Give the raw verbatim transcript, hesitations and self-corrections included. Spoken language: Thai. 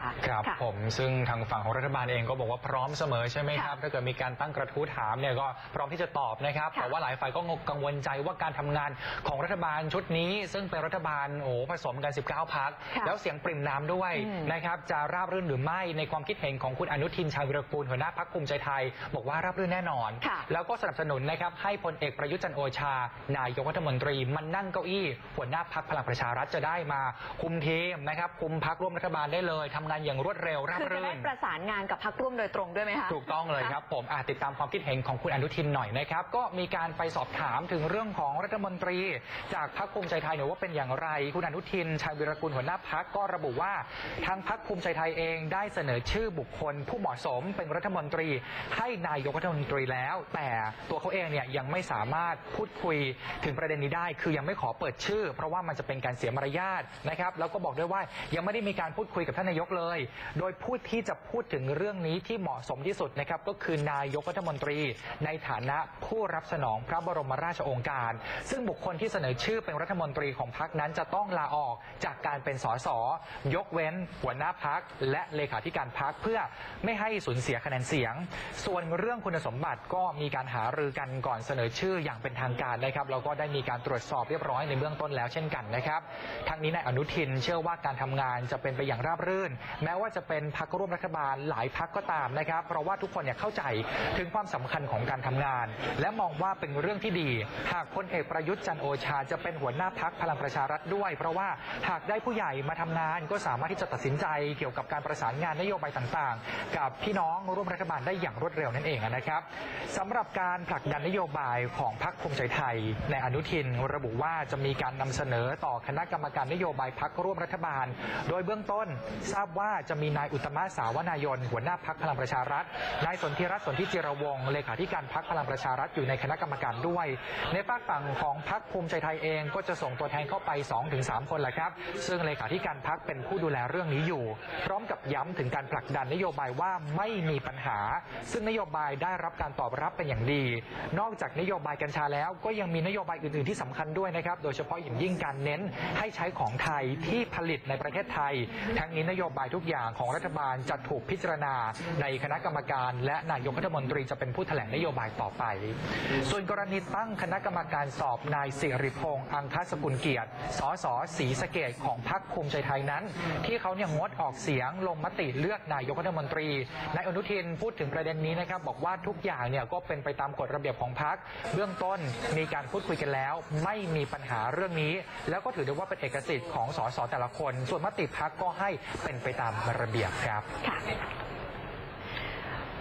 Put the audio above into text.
ครับผมซึ่งทางฝั่งของรัฐบาลเองก็บอกว่าพร้อมเสมอใช่ไหมครับถ้าเกิดมีการตั้งกระทู้ถามเนี่ยก็พร้อมที่จะตอบนะครับแต่ว่าหลายฝ่ายก็กังวลใจว่าการทำงานของรัฐบาลชุดนี้ซึ่งเป็นรัฐบาลโอ้ผสมกันสิบเก้าพรรคแล้วเสียงปริ่มน้ำด้วยนะครับจะราบรื่นหรือไม่ในความคิดเห็นของคุณอนุทินชาญวิรากูลหัวหน้าพรรคภูมิใจไทยบอกว่าราบรื่นแน่นอนแล้วก็สนับสนุนนะครับให้พลเอกประยุทธ์จันทร์โอชานายกรัฐมนตรีมันนั่งเก้าอี้หัวหน้าพรรคพลังประชารัฐจะได้มาคุมทีมนะครับคุมพรรคร่วมรัฐบาลได้เลยทำงานอย่างรวดเร็วราบรื่นคือจะได้ประสานงานกับพรรคร่วมโดยตรงด้วยไหมคะถูกต้องเลยครับผมติดตามความคิดเห็นของคุณอนุทินหน่อยนะครับก็มีการไปสอบถามถึงเรื่องของรัฐมนตรีจากพรรคภูมิใจไทยเนี่ยว่าเป็นอย่างไรคุณอนุทินชาญวิรากูลหัวหน้าพรรคก็ระบุว่าทางพรรคภูมิใจไทยเองได้เสนอชื่อบุคคลผู้เหมาะสมเป็นรัฐมนตรีให้นายกรัฐมนตรีแล้วแต่ตัวเขาเองเนี่ยยังไม่สามารถพูดคุยถึงประเด็นนี้ได้คือยังไม่ขอเปิดชื่อเพราะว่ามันจะเป็นการเสียมารยาทนะครับแล้วก็บอกด้วยว่ายังไม่ได้มีการพูดคุยกับท่านนายกเลยโดยผู้ที่จะพูดถึงเรื่องนี้ที่เหมาะสมที่สุดนะครับก็คือนายกรัฐมนตรีในฐานะผู้รับสนองพระบรมราชโองการซึ่งบุคคลที่เสนอชื่อเป็นรัฐมนตรีของพรรคนั้นจะต้องลาออกจากการเป็นสสยกเว้นหัวหน้าพรรคและเลขาธิการพรรคเพื่อไม่ให้สูญเสียคะแนนเสียงส่วนเรื่องคุณสมบัติก็มีการหารือกันก่อนเสนอชื่ออย่างเป็นทางการนะครับแล้วก็ได้มีการตรวจสอบเรียบร้อยในเบื้องต้นแล้วเช่นกันนะครับทั้งนี้นายอนุทินเชื่อว่าการทำงานจะเป็นไปอย่างราบรื่นแม้ว่าจะเป็นพรรคร่วมรัฐบาลหลายพรรคก็ตามนะครับเพราะว่าทุกคนเนี่ยเข้าใจถึงความสำคัญของการทำงานและมองว่าเป็นเรื่องที่ดีหากพลเอกประยุทธ์จันทร์โอชาจะเป็นหัวหน้าพรรคพลังประชารัฐด้วยเพราะว่าหากได้ผู้ใหญ่มาทำงานก็สามารถที่จะตัดสินใจเกี่ยวกับการประสานงานนโยบายต่างๆกับพี่น้องร่วมรัฐบาลได้อย่างรวดเร็วนั่นเองนะครับสำหรับการผลักดันนโยบายของพรรคภูมิใจไทยในอนุทินระบุว่าจะมีการนำเสนอต่อคณะกรรมการนโยบายพรรคร่วมรัฐบาลโดยเบื้องต้นทราบว่าจะมีนายอุตตมะสาวนายนหัวหน้าพรรคพลังประชารัฐนายสนธิรัตน์สนธิจิรวงศ์เลขาธิการพรรคพลังประชารัฐอยู่ในคณะกรรมการด้วยในฝากฝั่งของพรรคภูมิใจไทยเองก็จะส่งตัวแทนเข้าไป สองถึงสาม คนแหละครับซึ่งเลขาธิการพรรคเป็นผู้ดูแลเรื่องนี้อยู่พร้อมกับย้ำถึงการผลักดันนโยบายว่าไม่มีปัญหาซึ่งนโยบายได้รับการตอบรับเป็นอย่างดีนอกจากนโยบายกัญชาแล้วก็ยังมีนโยบายอื่นๆที่สำคัญด้วยนะครับโดยเฉพาะอย่างยิ่งการเน้นให้ใช้ของไทยที่ผลิตในประเทศไทยทั้งนี้นโยบายทุกอย่างของรัฐบาลจะถูกพิจารณาในคณะกรรมการและนายกรัฐมนตรีจะเป็นผู้แถลงนโยบายต่อไปส่วนกรณีตั้งคณะกรรมการสอบนายสิริพงษ์อังคสกุลเกียรติสสศรีสะเกษของพรรคภูมิใจไทยนั้นที่เขาเนี่ยงดออกเสียงลงมติเลือกนายกรัฐมนตรีนายอนุทินพูดถึงประเด็นนี้นะครับบอกว่าทุกอย่างเนี่ยก็เป็นไปตามกฎระเบียบของพรรคเบื้องต้นมีการพูดคุยกันแล้วไม่มีปัญหาเรื่องนี้แล้วก็ถือได้ว่าเป็นเอกสิทธิ์ของสสแต่ละคนส่วนมติพรรคก็ให้เป็นไปตามระเบียบครับ